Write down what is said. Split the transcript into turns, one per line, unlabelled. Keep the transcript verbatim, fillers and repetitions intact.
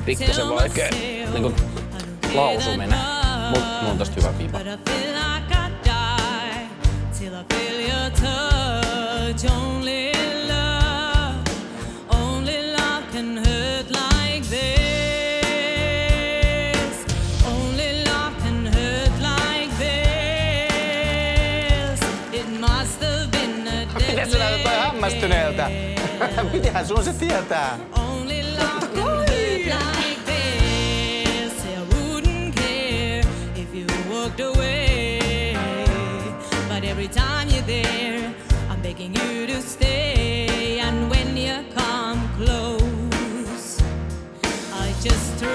pikkasen vaikea niinku lausuminen. Mut mulla on tosta hyvä viba.
Miten sä näytät toi hämmästyneeltä? Mitenhän sun se tietää? Totta kai!
Every time you're there, I'm begging you to stay. And when you come close, I just